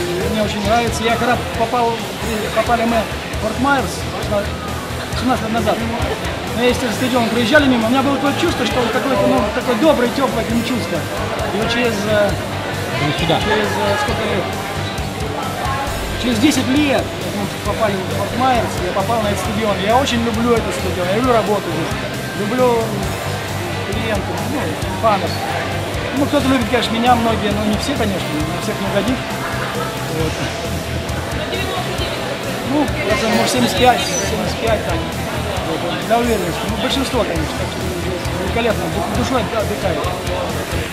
мне очень нравится. Я когда попали мы в Форт Майерс 17 лет назад, на естественный стадион проезжали мимо, у меня было такое чувство, что какое-то такое доброе, теплое к ним чувство. И вот через сколько лет? Через 10 лет мы попали в Форт Майерс, я попал на этот стадион. Я очень люблю этот стадион, я люблю работу здесь, люблю клиентов, фанов. Ну, кто-то любит, конечно, меня, многие, но не все, конечно, на всех не угодишь. Вот. Ну, процентов, может, 75 там, вот, для уверенности. Ну, большинство, конечно, так что здесь великолепно, душой отдыхает.